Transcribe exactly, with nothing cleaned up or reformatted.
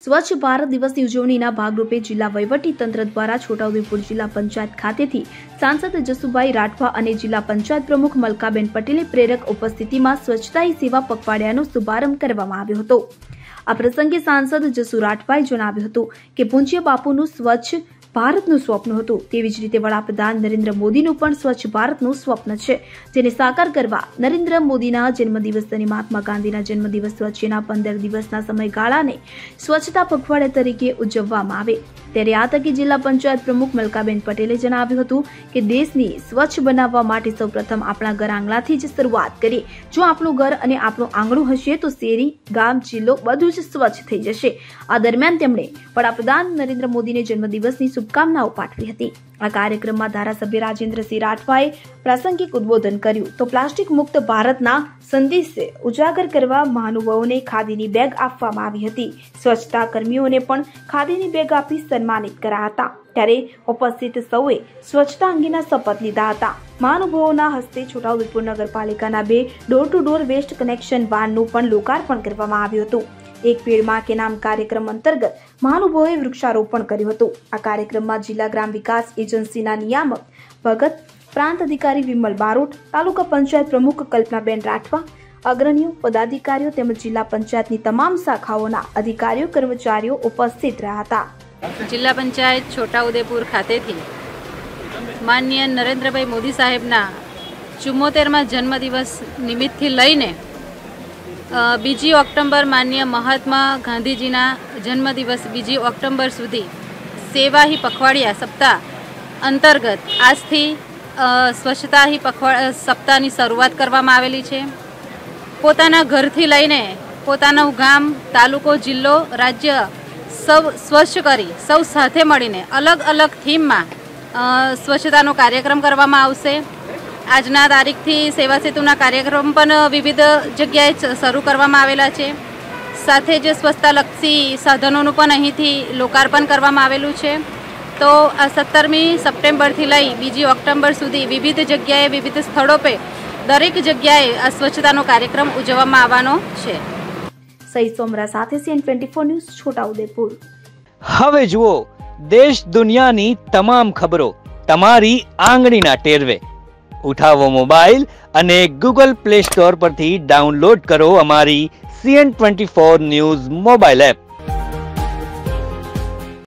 સ્વચ્છ ભારત દિવસની ઉજવણીના ભાગરૂપે જિલ્લા વહીવટી તંત્ર દ્વારા છોટાઉદેપુર જિલ્લા પંચાયત ખાતેથી સાંસદ જસુભાઈ રાઠવા અને જિલ્લા પંચાયત પ્રમુખ મલકાબેન પટેલની પ્રેરક ઉપસ્થિતિમાં સ્વચ્છતા હી સેવા પખવાડિયાનો શુભારંભ કરવામાં આવ્યો હતો। આ પ્રસંગે સાંસદ જસુ રાઠવાએ જણાવ્યું હતું કે પૂજ્ય બાપુનું સ્વચ્છ ભારતનું સ્વપ્ન હતું, તેવી જ રીતે વડાપ્રધાન નરેન્દ્ર મોદીનું પણ સ્વચ્છ ભારતનું સ્વપ્ન છે, જેને સાકાર કરવા નરેન્દ્ર મોદીના જન્મદિવસ અને મહાત્મા ગાંધીના જન્મદિવસ વચ્ચેના પંદર દિવસના સમયગાળાને સ્વચ્છતા પખવાડિયા તરીકે ઉજવવામાં આવે। ત્યારે આ તકે જિલ્લા પંચાયત પ્રમુખ મલકાબેન પટેલે જણાવ્યું હતું કે દેશને સ્વચ્છ બનાવવા માટે સૌપ્રથમ આપણા ઘર આંગણાથી જ શરૂઆત કરીએ। જો આપણું ઘર અને આપણું આંગણું હશે તો શેરી, ગામ, જિલ્લો બધું જ સ્વચ્છ થઈ જશે। આ દરમિયાન તેમણે વડાપ્રધાન નરેન્દ્ર મોદીને જન્મદિવસની શુભકામનાઓ પાઠવી હતી। આ કાર્યક્રમમાં ધારાસભ્ય રાજેન્દ્રસિંહ રાઠવાએ પ્રાસંગિક ઉદ્બોધન કર્યું તો પ્લાસ્ટિક મુક્ત ભારતના સંદેશને ઉજાગર કરવા મહાનુભાવોને ખાદીની બેગ આપવામાં આવી હતી। સ્વચ્છતા કર્મીઓને પણ ખાદીની બેગ આપી સન્માનિત કર્યા હતા। ત્યારે ઉપસ્થિત સૌએ સ્વચ્છતા અંગેના શપથ લીધા હતા। મહાનુભાવોના હસ્તે છોટાઉદેપુર નગરપાલિકાના બે door to door waste connection વાનનું પણ લોકાર્પણ કરવામાં આવ્યું હતું। એક પેડ માં કે નામ કાર્યક્રમ અંતર્ગત મહાનુભાવોએ વૃક્ષારોપણ કર્યું હતું। આ કાર્યક્રમમાં જિલ્લા ગ્રામ વિકાસ એજન્સીના નિયામક ભગત, પ્રાંત અધિકારી વિમલ બારોટ, તાલુકા પંચાયત પ્રમુખ કલ્પનાબેન રાઠવા, અગ્રણીઓ, પદાધિકારીઓ તેમજ જિલ્લા પંચાયતની તમામ શાખાઓના અધિકારીઓ, કર્મચારીઓ ઉપસ્થિત રહ્યા હતા। જિલ્લા પંચાયત છોટાઉદેપુર ખાતેથી માનનીય નરેન્દ્રભાઈ મોદી સાહેબના ચુમ્મોતેરમાં જન્મદિવસ નિમિત્તથી લઈને બીજી ઓક્ટોબર માનનીય મહાત્મા ગાંધીજીના જન્મદિવસ બીજી ઓક્ટોબર સુધી સેવા હી પખવાડિયા સપ્તાહ અંતર્ગત આજથી સ્વચ્છતા હી પખવાડિયા સપ્તાહની શરૂઆત કરવામાં આવેલી છે। પોતાના ઘરથી લઈને પોતાનું ગામ, તાલુકો, જિલ્લો, રાજ્ય સૌ સ્વચ્છ કરી સૌ સાથે મળીને અલગ અલગ થીમમાં સ્વચ્છતાનો કાર્યક્રમ કરવામાં આવશે। આજના તારીખથી સેવા સેતુના કાર્યક્રમ પણ વિવિધ જગ્યાએ શરૂ કરવામાં આવેલા છે। સાથે જ સ્વચ્છતાલક્ષી સાધનોનું પણ અહીંથી લોકાર્પણ કરવામાં આવેલું છે। તો આ સત્તરમી સપ્ટેમ્બરથી લઈ બીજી ઓક્ટોબર સુધી વિવિધ જગ્યાએ વિવિધ સ્થળો પર દરેક જગ્યાએ આ સ્વચ્છતાનો કાર્યક્રમ ઉજવવામાં આવવાનો છે। સહી સોમરા સાથે CN twenty four news Chhota Udepur. હવે જુઓ દેશ દુનિયાની તમામ ખબરો તમારી આંગળીના ટેરવે। ઉઠાવો મોબાઈલ અને ગૂગલ પ્લે સ્ટોર પરથી ડાઉનલોડ કરો અમારી CN twenty four news mobile app.